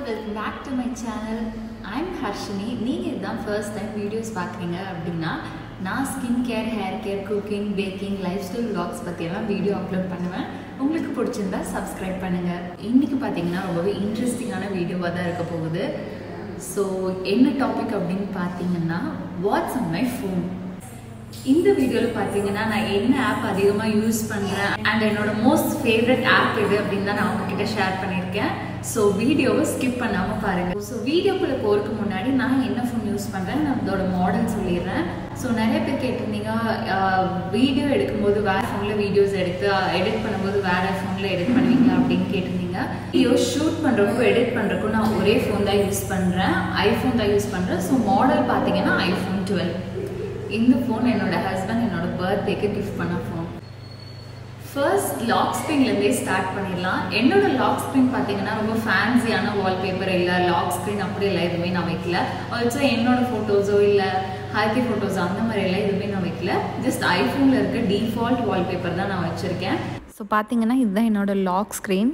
welcome back to my channel. I'm Harshini. நீங்க இதான் first time videos பார்க்கறீங்க அப்படினா நான் skin care, hair care, cooking, baking, life style vlogs பத்தியெல்லாம் video upload பண்ணுவேன். உங்களுக்கு பிடிச்சிருந்தா subscribe பண்ணுங்க. இன்னைக்கு பாத்தீங்கன்னா ரொம்பவே இன்ட்ரஸ்டிங்கான வீடியோவா தான் இருக்க போகுது. ஸோ என்ன டாபிக் அப்படின்னு பார்த்தீங்கன்னா வாட்ஸ் ஆன் மை ஃபோன். இந்த வீடியோவில் பார்த்தீங்கன்னா நான் என்ன ஆப் அதிகமாக யூஸ் பண்ணுறேன் அண்ட் என்னோட மோஸ்ட் ஃபேவரட் ஆப் எது அப்படின்னு தான் நான் உங்ககிட்ட ஷேர் பண்ணியிருக்கேன். ஸோ வீடியோவை ஸ்கிப் பண்ணாமல் பாருங்கள். ஸோ வீடியோக்குள்ளே போகிறதுக்கு முன்னாடி நான் என்ன ஃபோன் யூஸ் பண்ணுறேன், நான் அதோட மாடல் சொல்லிடுறேன். ஸோ நிறைய பேர் கேட்டிருந்தீங்க வீடியோ எடுக்கும்போது வேறு ஃபோனில் வீடியோஸ் எடுத்து எடிட் பண்ணும்போது வேறு ஃபோனில் எடிட் பண்ணுவீங்களா அப்படின்னு கேட்டிருந்தீங்க. வீடியோ ஷூட் பண்ணுறக்கும் எடிட் பண்ணுறக்கும் நான் ஒரே ஃபோன் தான் யூஸ் பண்ணுறேன், ஐஃபோன் தான் யூஸ் பண்ணுறேன். ஸோ மாடல் பார்த்தீங்கன்னா iPhone 12. இந்த ஃபோன் என்னோட ஹஸ்பண்ட் என்னோட பர்த்டேக்கு கிஃப்ட் பண்ண ஃபோன். ஃபர்ஸ்ட் லாக் ஸ்க்ரீன்லேருந்தே ஸ்டார்ட் பண்ணிடலாம். என்னோட லாக் ஸ்க்ரீன் பார்த்தீங்கன்னா ரொம்ப ஃபேன்சியான வால்பேப்பர் இல்லை, லாக் ஸ்க்ரீன் அப்படி இல்லை எதுவுமே நான் வைக்கல. ஆல்சோ என்னோட ஃபோட்டோஸோ இல்லை ஹாப்பி ஃபோட்டோஸோ அந்த மாதிரி எல்லாம் எதுவுமே நான் வைக்கல. ஜஸ்ட் ஐஃபோனில் இருக்க டிஃபால்ட் வால்பேப்பர் தான் நான் வச்சுருக்கேன். ஸோ பார்த்தீங்கன்னா இதுதான் என்னோட லாக் ஸ்க்ரீன்.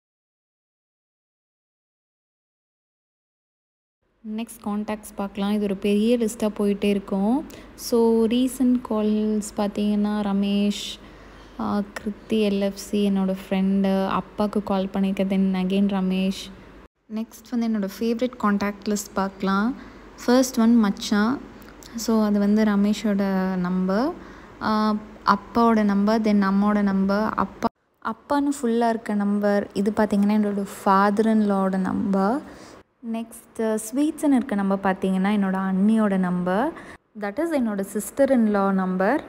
நெக்ஸ்ட் காண்டாக்ட்ஸ் பார்க்கலாம். இது ஒரு பெரிய லிஸ்ட்டாக போயிட்டே இருக்கும். ஸோ ரீசன்ட் கால்ஸ் பார்த்தீங்கன்னா ரமேஷ், கிருத்தி, எல்எஃப்சி, என்னோடய ஃப்ரெண்டு, அப்பாவுக்கு கால் பண்ணியிருக்கேன், தென் அகெயின் ரமேஷ். நெக்ஸ்ட் வந்து என்னோடய ஃபேவரட் காண்டாக்ட் லிஸ்ட் பார்க்கலாம். ஃபர்ஸ்ட் ஒன் மச்சான். ஸோ அது வந்து ரமேஷோட நம்பர், அப்பாவோட நம்பர், தென் அம்மாவோட நம்பர், அப்பான்னு ஃபுல்லாக இருக்க நம்பர். இது பார்த்திங்கன்னா என்னோடய ஃபாதர் இன் லாவோட நம்பர். நெக்ஸ்ட்டு ஸ்வீட்ஸ்ன்னு இருக்க நம்பர் பார்த்தீங்கன்னா என்னோடய அண்ணியோட நம்பர், தட் இஸ் என்னோடய sister in law number.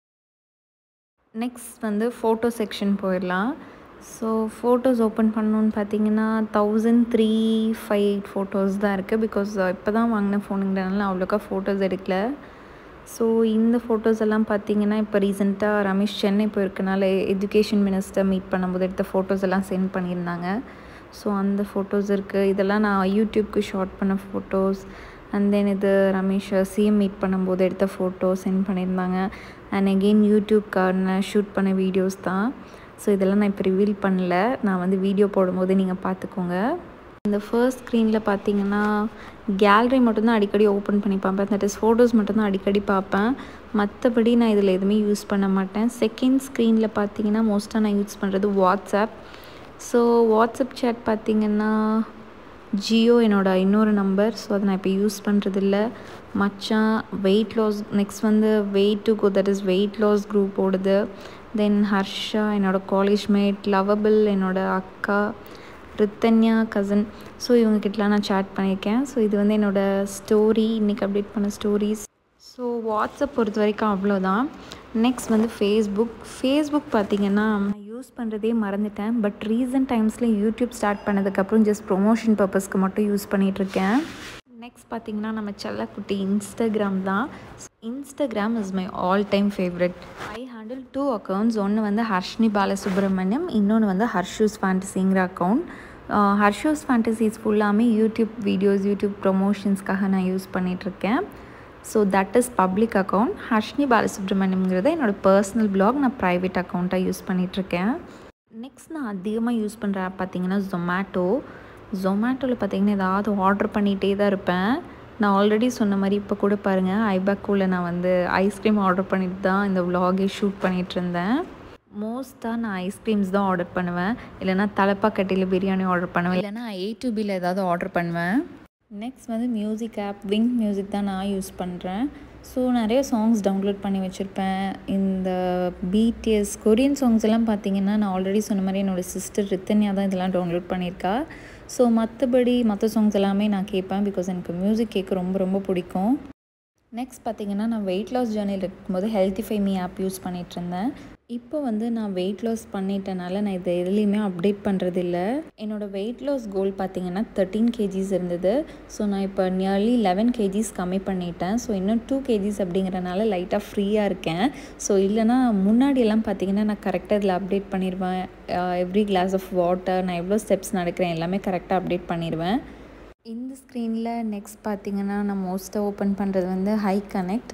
Next வந்து ஃபோட்டோ செக்ஷன் போயிடலாம். ஸோ ஃபோட்டோஸ் ஓப்பன் பண்ணணுன்னு பார்த்தீங்கன்னா 1358 ஃபோட்டோஸ் தான் இருக்குது. பிகாஸ் இப்போ தான் வாங்கின ஃபோனுங்கிறதுனால அவ்வளோக்கா ஃபோட்டோஸ் எடுக்கல. ஸோ இந்த ஃபோட்டோஸ் எல்லாம் பார்த்தீங்கன்னா இப்போ ரீசெண்டாக ரமேஷ் சென்னை போயிருக்கனால எஜுகேஷன் மினிஸ்டர் மீட் பண்ணும்போது எடுத்த ஃபோட்டோஸ் எல்லாம் சென்ட் பண்ணியிருந்தாங்க. ஸோ அந்த ஃபோட்டோஸ் இருக்குது. இதெல்லாம் நான் யூடியூப்க்கு ஷார்ட் பண்ண ஃபோட்டோஸ். அண்ட் தென் இது ரமேஷ் சிஎம் மீட் பண்ணும்போது எடுத்த ஃபோட்டோஸ் சென்ட் பண்ணியிருந்தாங்க. அண்ட் அகெயின் யூடியூப்கான ஷூட் பண்ண வீடியோஸ் தான். ஸோ இதெல்லாம் நான் இப்போ ரிவீல் பண்ணல, நான் வந்து வீடியோ போடும்போது நீங்கள் பார்த்துக்கோங்க. இந்த ஃபர்ஸ்ட் ஸ்க்ரீனில் பார்த்தீங்கன்னா கேலரி மட்டும்தான் அடிக்கடி ஓப்பன் பண்ணி பார்ப்பேன், தட் இஸ் ஃபோட்டோஸ் மட்டும்தான் அடிக்கடி பார்ப்பேன். மற்றபடி நான் இதில் எதுவுமே யூஸ் பண்ண மாட்டேன். செகண்ட் ஸ்க்ரீனில் பார்த்தீங்கன்னா மோஸ்ட்டாக நான் யூஸ் பண்ணுறது வாட்ஸ்அப். ஸோ வாட்ஸ்அப் சேட் பார்த்திங்கன்னா ஜியோ என்னோட இன்னொரு நம்பர். ஸோ அதை நான் இப்போ யூஸ் பண்ணுறதில்ல. மச்சான், வெயிட் லாஸ், நெக்ஸ்ட் வந்து weight to go, that is weight loss group ஓடுது. தென் ஹர்ஷா என்னோடய காலேஜ் மேட், லவபிள் என்னோடய அக்கா, ரித்தன்யா கசன். ஸோ இவங்ககிட்டலாம் நான் சேட் பண்ணியிருக்கேன். ஸோ இது வந்து என்னோடய ஸ்டோரி, இன்றைக்கி அப்டேட் பண்ண ஸ்டோரிஸ். ஸோ வாட்ஸ்அப் பொறுத்த வரைக்கும் அவ்வளோதான். நெக்ஸ்ட் வந்து ஃபேஸ்புக் பார்த்திங்கன்னா நான் யூஸ் பண்ணுறதே மறந்துட்டேன். பட் ரீசன்ட் டைம்ஸில் யூடியூப் ஸ்டார்ட் பண்ணதுக்கப்புறம் ஜஸ்ட் ப்ரொமோஷன் பர்பஸ்க்கு மட்டும் யூஸ் பண்ணிகிட்ருக்கேன். நெக்ஸ்ட் பார்த்திங்கன்னா நம்ம செல்லக்குட்டி இன்ஸ்டாகிராம் தான். Instagram is my all time favourite. I handle 2 accounts. ஒன்று வந்து ஹர்ஷினி பாலசுப்ரமணியம், இன்னொன்று வந்து ஹர்ஷூஸ் ஃபேண்டசிங்கிற அக்கௌண்ட். ஹர்ஷூஸ் ஃபேண்டசிஸ் ஃபுல்லாமே யூடியூப் வீடியோஸ், யூடியூப் ப்ரொமோஷன்ஸ்க்காக நான் யூஸ் பண்ணிகிட்ருக்கேன். So that is public account. Harshini பாலசுப்ரமணியம்ங்கிறத என்னோடய பர்சனல் பிளாக், நான் ப்ரைவேட் அக்கௌண்ட்டாக யூஸ் பண்ணிகிட்ருக்கேன். நெக்ஸ்ட் நான் அதிகமாக யூஸ் பண்ணுற ஆப் பார்த்திங்கன்னா ஜொமேட்டோவில் பார்த்திங்கன்னா ஏதாவது ஆர்டர் பண்ணிகிட்டே தான் இருப்பேன். நான் ஆல்ரெடி சொன்ன மாதிரி இப்போ கூட பாருங்கள், ஐபேக்கோவில் நான் வந்து ஐஸ்கிரீம் ஆர்டர் பண்ணிட்டு தான் இந்த விலாகே ஷூட் பண்ணிகிட்ருந்தேன். மோஸ்ட்டாக நான் ஐஸ்கிரீம்ஸ் தான் ஆர்டர் பண்ணுவேன், இல்லைனா தலப்பாக்கட்டியில் பிரியாணி ஆர்டர் பண்ணுவேன், இல்லைனா A2Bயில் ஏதாவது ஆர்டர் பண்ணுவேன். நெக்ஸ்ட் வந்து மியூசிக் ஆப், விங்க் மியூசிக் தான் நான் யூஸ் பண்ணுறேன். ஸோ நிறைய சாங்ஸ் டவுன்லோட் பண்ணி வச்சுருப்பேன். இந்த BTS கொரியன் சாங்ஸ் எல்லாம் பார்த்திங்கன்னா நான் ஆல்ரெடி சொன்ன மாதிரி என்னோடய சிஸ்டர் ரித்தன்யா தான் இதெல்லாம் டவுன்லோட் பண்ணியிருக்கா. ஸோ மற்றபடி மற்ற சாங்ஸ் எல்லாமே நான் கேட்பேன், பிகாஸ் எனக்கு மியூசிக் கேட்க ரொம்ப ரொம்ப பிடிக்கும். நெக்ஸ்ட் பார்த்திங்கன்னா நான் வெயிட் லாஸ் ஜேர்னியில் இருக்கும்போது ஹெல்த்திஃபை மீ ஆப் யூஸ் பண்ணிகிட்ருந்தேன். இப்போ வந்து நான் வெயிட் லாஸ் பண்ணிட்டனால நான் இதை எதுலேயுமே அப்டேட் பண்ணுறதில்ல. என்னோடய வெயிட் லாஸ் கோல் பார்த்திங்கன்னா 13 kgs இருந்தது. ஸோ நான் இப்போ நியர்லி 11 kgs கம்மி பண்ணிட்டேன். ஸோ இன்னும் 2 kgs அப்படிங்கிறனால லைட்டாக ஃப்ரீயாக இருக்கேன். ஸோ இல்லைனா முன்னாடியெல்லாம் பார்த்திங்கன்னா நான் கரெக்டாக இதில் அப்டேட் பண்ணிடுவேன். எவ்ரி கிளாஸ் ஆஃப் வாட்டர், நான் எவ்வளோ ஸ்டெப்ஸ் நடக்கிறேன் எல்லாமே கரெக்டாக அப்டேட் பண்ணிடுவேன். இந்த ஸ்க்ரீனில் நெக்ஸ்ட் பார்த்திங்கன்னா நான் மோஸ்ட்டாக ஓப்பன் பண்ணுறது வந்து ஹை கனெக்ட்.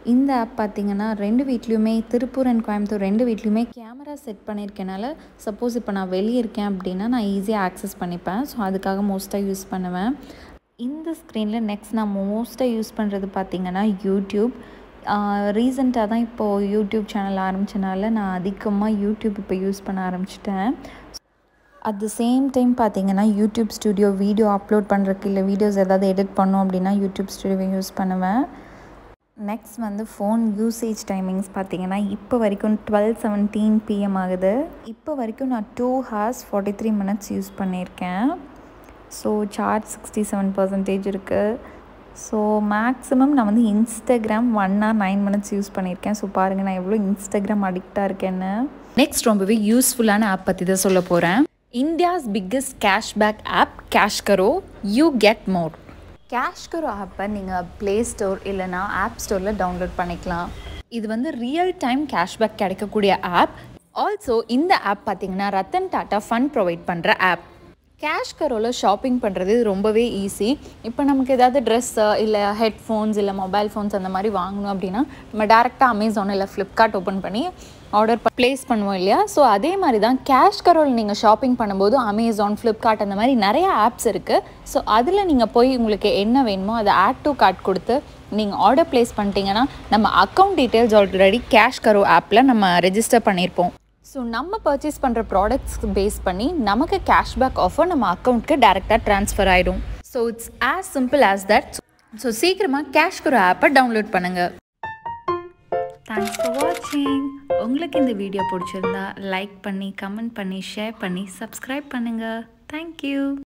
இந்த ஆப் பார்த்திங்கன்னா 2 வீட்லேயுமே திருப்பூர் அண்ட் கோயம்புத்தூர் 2 வீட்லேயுமே கேமரா செட் பண்ணியிருக்கனால சப்போஸ் இப்போ நான் வெளியே இருக்கேன் அப்படின்னா நான் ஈஸியாக ஆக்சஸ் பண்ணிப்பேன். ஸோ அதுக்காக மோஸ்ட்டாக யூஸ் பண்ணுவேன். இந்த ஸ்க்ரீனில் நெக்ஸ்ட் நான் மோஸ்ட்டாக யூஸ் பண்ணுறது பார்த்திங்கன்னா யூடியூப். ரீசெண்டாக தான் இப்போது யூடியூப் சேனல் ஆரம்பித்தனால நான் அதிகமாக யூடியூப் இப்போ யூஸ் பண்ண ஆரம்பிச்சிட்டேன். அட் த சேம் டைம் பார்த்திங்கன்னா யூடியூப் ஸ்டுடியோ வீடியோ அப்லோட் பண்ணுறதுக்கு இல்லை வீடியோஸ் ஏதாவது எடிட் பண்ணோம் அப்படின்னா யூடியூப் ஸ்டுடியோவை யூஸ் பண்ணுவேன். நெக்ஸ்ட் வந்து ஃபோன் யூசேஜ் டைமிங்ஸ் பார்த்திங்கன்னா இப்போ வரைக்கும் 12:17 PM ஆகுது. இப்போ வரைக்கும் நான் 2 hours 43 minutes யூஸ் பண்ணியிருக்கேன். ஸோ சார்ஜ் 67% இருக்குது. ஸோ மேக்ஸிமம் நான் வந்து இன்ஸ்டாகிராம் 1 hour 9 minutes யூஸ் பண்ணியிருக்கேன். ஸோ பாருங்கள் நான் எவ்வளோ இன்ஸ்டாகிராம் அடிக்டாக இருக்கேன்னு. நெக்ஸ்ட் ரொம்பவே யூஸ்ஃபுல்லான ஆப் பற்றி தான் சொல்ல போகிறேன். India's biggest cashback app CashKaro. You get more. CashKaro ஆப்பை நீங்கள் ப்ளே ஸ்டோர் இல்லைனா ஆப் ஸ்டோரில் டவுன்லோட் பண்ணிக்கலாம். இது வந்து ரியல் டைம் கேஷ்பேக் கிடைக்கக்கூடிய ஆப். ஆல்சோ இந்த ஆப் பார்த்திங்கன்னா ரத்தன் டாட்டா ஃபண்ட் ப்ரொவைட் பண்ணுற ஆப். கேஷ்கரோவில் ஷாப்பிங் பண்ணுறது ரொம்பவே ஈஸி. இப்போ நமக்கு ஏதாவது ட்ரெஸ்ஸு இல்லை ஹெட்ஃபோன்ஸ் இல்லை மொபைல் ஃபோன்ஸ் அந்த மாதிரி வாங்கணும் அப்படின்னா நம்ம டேரெக்டாக அமேசான் இல்லை ஃப்ளிப்கார்ட் ஓப்பன் பண்ணி ஆர்டர் ப்ளேஸ் பண்ணுவோம் இல்லையா? ஸோ அதே மாதிரி தான் கேஷ்கரோவில் நீங்கள் ஷாப்பிங் பண்ணும்போது அமேசான், ஃப்ளிப்கார்ட் அந்த மாதிரி நிறைய ஆப்ஸ் இருக்குது. ஸோ அதில் நீங்கள் போய் உங்களுக்கு என்ன வேணுமோ அதை ஆட் டு கார்ட் கொடுத்து நீங்கள் ஆர்டர் ப்ளேஸ் பண்ணிட்டீங்கன்னா நம்ம அக்கௌண்ட் டீட்டெயில்ஸ் ஆல்ரெடி கேஷ்கரோ ஆப்பில் நம்ம ரெஜிஸ்டர் பண்ணியிருப்போம். ஸோ நம்ம பர்ச்சேஸ் பண்ணுற ப்ராடக்ட்ஸ்க்கு பேஸ் பண்ணி நமக்கு கேஷ்பேக் ஆஃபர் நம்ம அக்கௌண்ட்க்கு டேரெக்டாக ட்ரான்ஸ்ஃபர் ஆகிடும். So it's as simple as that. So சீக்கிரமாக கேஷ்கரோ ஆப்பை டவுன்லோட் பண்ணுங்கள். தேங்க்ஸ் ஃபார் வாட்சிங். உங்களுக்கு இந்த வீடியோ பிடிச்சிருந்தா லைக் பண்ணி, கமெண்ட் பண்ணி, ஷேர் பண்ணி, சப்ஸ்கிரைப் பண்ணுங்கள். தேங்க்யூ.